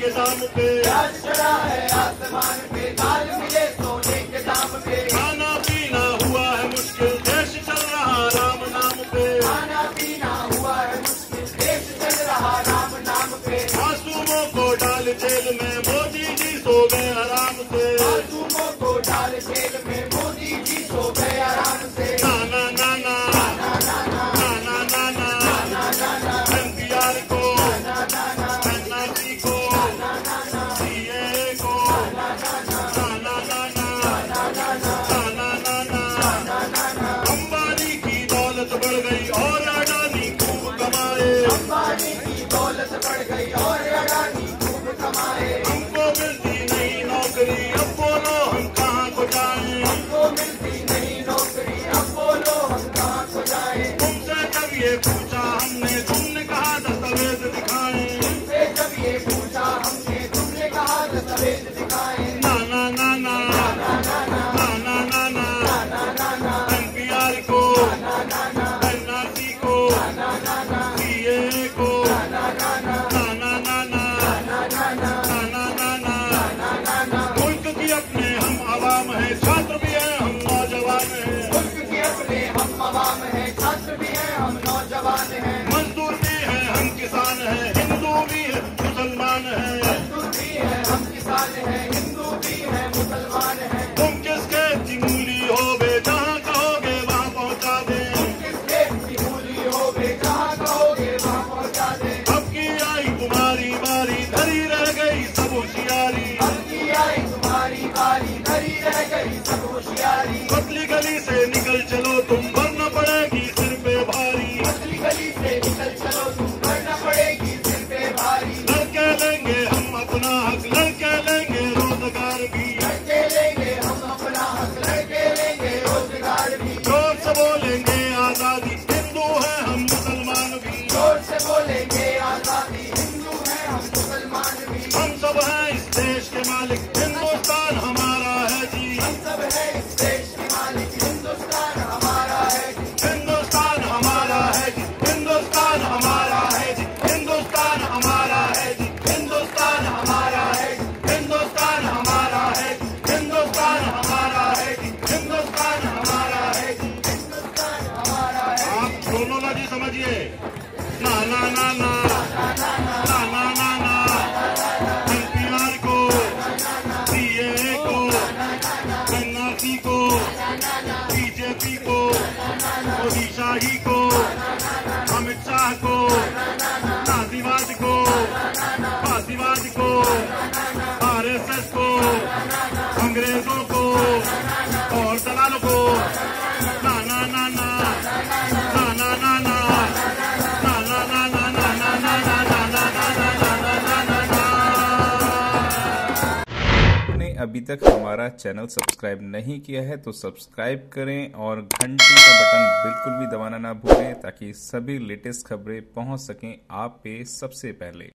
के दाम पे, राज चढ़ा है आसमान पे, दाल मिले सोने के दाम पे। खाना पीना हुआ है मुश्किल, देश चल रहा राम नाम पे। खाना पीना हुआ है मुश्किल, देश चल रहा राम नाम पे। मासूमों को डाल जेल में, मोदी जी सो गए आराम से। मासूमों को डाल जेल में, मोदी जी सो गए आराम से। नाना नाना नाना नाना एनपीआर को, एनआरसी को, सीए को, नाना नाना। अंबानी की दौलत बढ़ गई और अडानी खूब कमाए। अंबानी की दौलत बढ़ गई और अडानी खूब कमाए। हमको मिलती नहीं नौकरी, अब बोलो हम कहाँ को जाएं। हमको मिलती नहीं नौकरी, अब बोलो हम कहाँ को जाएं। तुमसे जब ये पूछा हमने, तुमने कहा दस्तावेज दिखाएं। तुमसे जब ये पूछा हमने, तुमने कहा दस्तावेज दिखाएं। नाना नाना नाना नाना एनपीआर को, एनआरसी को, सीए को, नाना नाना। मुल्क की अपने हम आवाम है, छात्र भी हैं हम नौजवान हैं। मुल्क के अपने हम अवाम हैं, छात्र भी हैं हम नौजवान हैं। मजदूर भी हैं हम किसान हैं, हिंदू भी है मुसलमान हैं। मजदूर भी हैं हम किसान हैं, हिंदू भी हैं मुसलमान हैं। तुम किस खेत की मूली होगे, जहाँ कहोगे वहाँ पहुँचा दें। किस खेत की मूली होगे, जहाँ कहोगे वहाँ पहुँचा दें। अब की आई तुम्हारी बारी, धरी रह गई सब होशियारी। अब की आई तुम्हारी बारी, धरी रह गई सब होशियारी। पतली गली से निकल चलो तुम, वरना पड़ेगी सिर पे भारी। पतली गली से निकल चलो तुम, वरना पड़ेगी सिर पे भारी। लड़के लेंगे हम अपना हक, लड़के लेंगे रोजगार भी। लड़के लेंगे हम अपना हक, लड़के लेंगे रोजगार भी। जोर से बोलेंगे आजादी, हिंदू है हम मुसलमान भी। जोर से बोलेंगे आजादी, हिंदू हैं हम मुसलमान भी। हम सब हैं इस देश के मालिक, हिंदुस्तान हमारा है जी। हम सब है इस देश के मालिक, हिंदुस्तान हमारा है जी। हिंदुस्तान हमारा है जी, हिंदुस्तान हमारा है जी, हिंदुस्तान हमारा है जी, हिंदुस्तान हमारा है जी, हिंदुस्तान हमारा है जी, हिंदुस्तान हमारा है जी, हिंदुस्तान हमारा है जी, हिंदुस्तान हमारा है। आप क्रोनोलॉजी समझिए। नाना नाना नाना नाना एनपीआर को, सीए को, एनआरसी को, बीजेपी को, मोदी शाही को, अमित शाह को, नाजीवाद को, फासीवाद को, आरएसएस को, अंग्रेजों को और दलालों को। नाना नाना नाना नाना आपने अभी तक हमारा चैनल सब्सक्राइब नहीं किया है तो सब्सक्राइब करें और घंटी का बटन बिल्कुल भी दबाना ना भूलें ताकि सभी लेटेस्ट खबरें पहुंच सकें आप पे सबसे पहले।